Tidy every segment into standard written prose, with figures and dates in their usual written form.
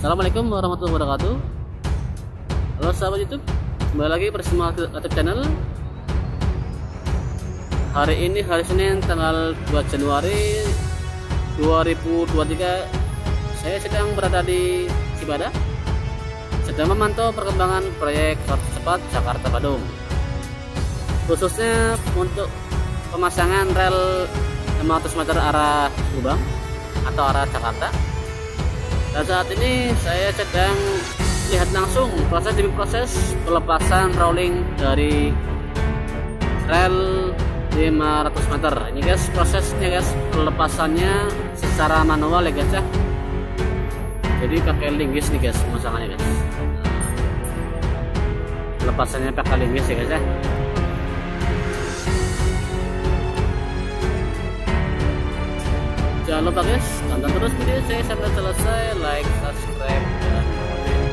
Assalamualaikum warahmatullahi wabarakatuh. Halo sahabat YouTube, kembali lagi bersama YouTube channel. Hari ini hari Senin tanggal 2 Januari 2023. Saya sedang berada di Cibadak, sedang memantau perkembangan proyek kereta cepat Jakarta-Bandung, khususnya untuk pemasangan rel 500 meter arah Subang atau arah Jakarta. Dan saat ini saya sedang lihat langsung proses demi proses pelepasan rolling dari rel 500 meter. Ini guys prosesnya guys, pelepasannya secara manual ya guys ya. Jadi pakai linggis nih guys pemasangannya guys. Pelepasannya pakai linggis ya guys ya. Jangan lupa guys, tonton terus video saya sampai selesai, like, subscribe, dan komen.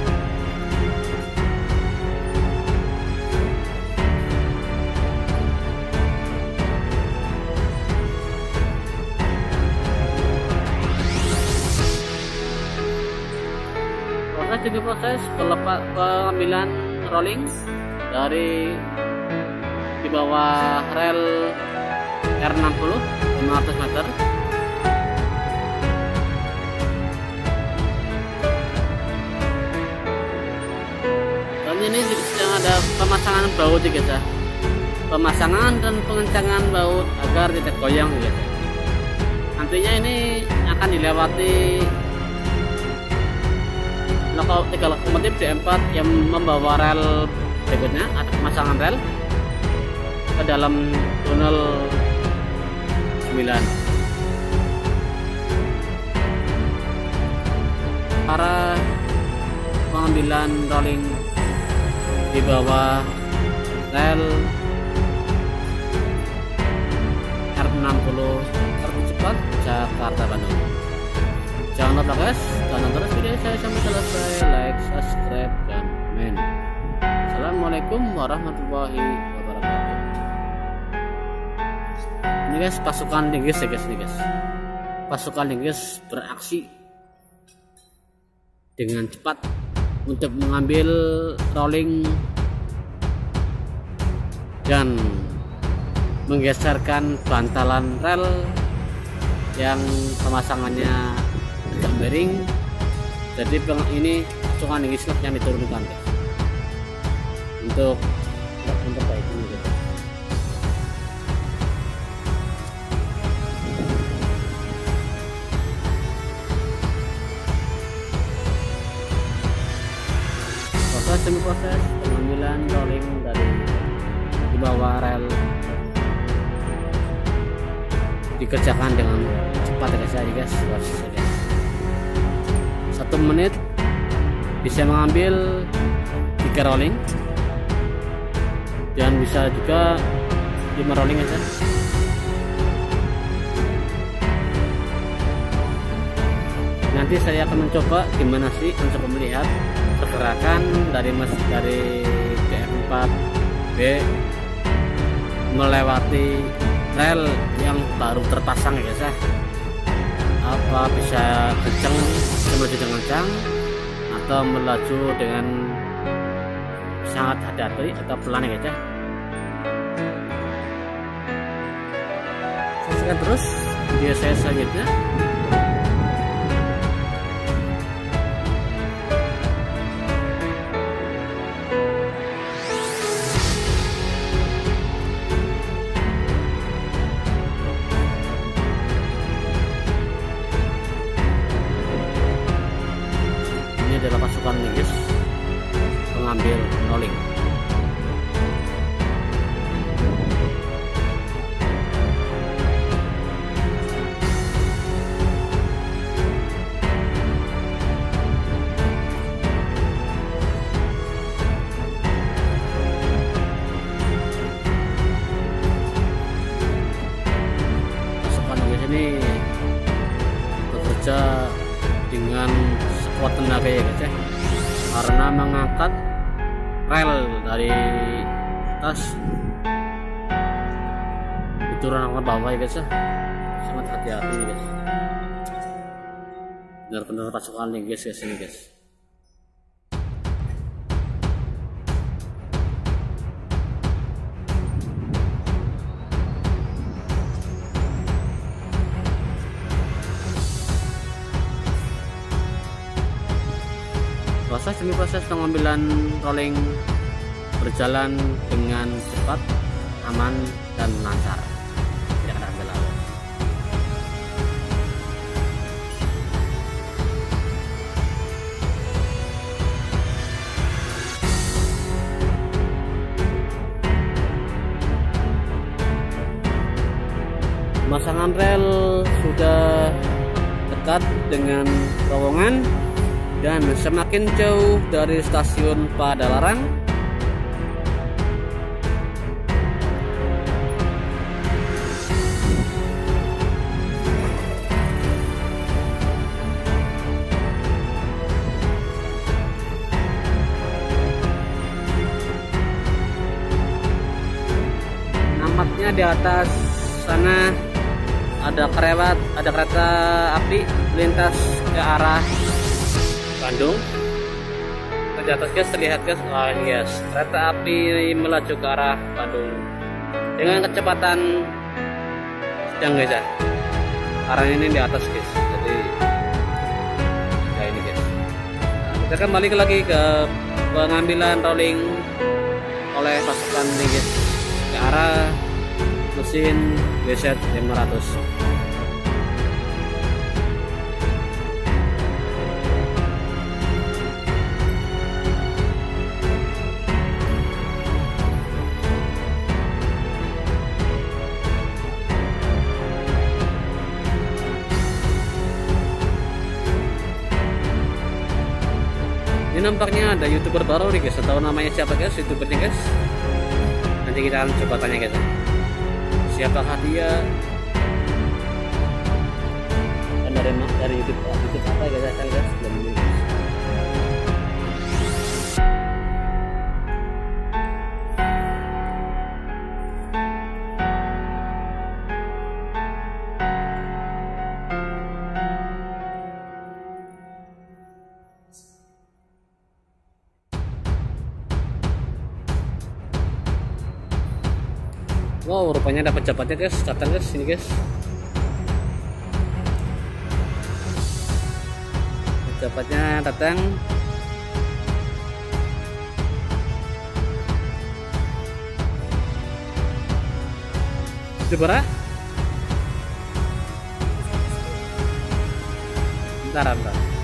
Proses demi proses pengambilan rolling dari di bawah rel R60 500 meter. Ini sedang ada pemasangan baut ya guys ya, pemasangan dan pengencangan baut agar tidak goyang ya guys. Nantinya ini akan dilewati tiga lokomotif D4 yang membawa rel berikutnya atau pemasangan rel ke dalam tunnel 9. Para pengambilan rolling di bawah rel R60 kereta cepat Jakarta-Bandung. Jangan lupa guys, tonton terus video saya sampai selesai, like, subscribe, dan komen. Assalamualaikum warahmatullahi wabarakatuh. Ini guys pasukan linggis ya guys, ini guys pasukan linggis beraksi dengan cepat untuk mengambil rolling dan menggeserkan bantalan rel yang pemasangannya agak miring. Jadi ini pasukan linggis yang diturunkan guys, untuk memperbaiki ini guys. Proses demi proses pengambilan rolling dari di bawah rel dikerjakan dengan cepat ya guys. 1 menit bisa mengambil 3 rolling dan bisa juga 5 rolling aja. Nanti saya akan mencoba gimana sih, mencoba melihat pergerakan dari D4B melewati rel yang baru terpasang ya guys ya. Apa bisa melaju dengan kencang atau melaju dengan sangat hati-hati atau pelan ya guys ya. Saksikan terus video saya selanjutnya. Adalah pasukan linggis pengambil rolling. Pasukan linggis ini bekerja dengan sekuat tenaga ya guys ya, karena mengangkat rel dari atas diturunkan ke bawah ya guys ya. Sangat hati-hati guys, benar-benar pasukan linggis guys ini guys. proses pengambilan rolling berjalan dengan cepat, aman, dan lancar. Tidak ada kendala. Pemasangan rel sudah dekat dengan terowongan dan semakin jauh dari stasiun Padalarang. Nampaknya di atas sana ada kereta api melintas ke arah Bandung. Di atas guys, terlihat guys, yes, kereta api melaju ke arah Bandung dengan kecepatan sedang guys ya. Arahnya ini di atas guys, jadi ya ini guys. Nah, kita kembali lagi ke pengambilan rolling oleh pasukan ini guys, ke arah mesin WZ 500. Ini nampaknya ada YouTuber baru nih guys, atau namanya siapa guys YouTubernya guys? Nanti kita akan coba tanya guys. Siapakah dia? Kan dari YouTube apa guys? Asal guys belum ini guys. Wow, rupanya dapat cepatnya guys, datang guys, ini guys. Cepatnya datang. Coba. Bentar.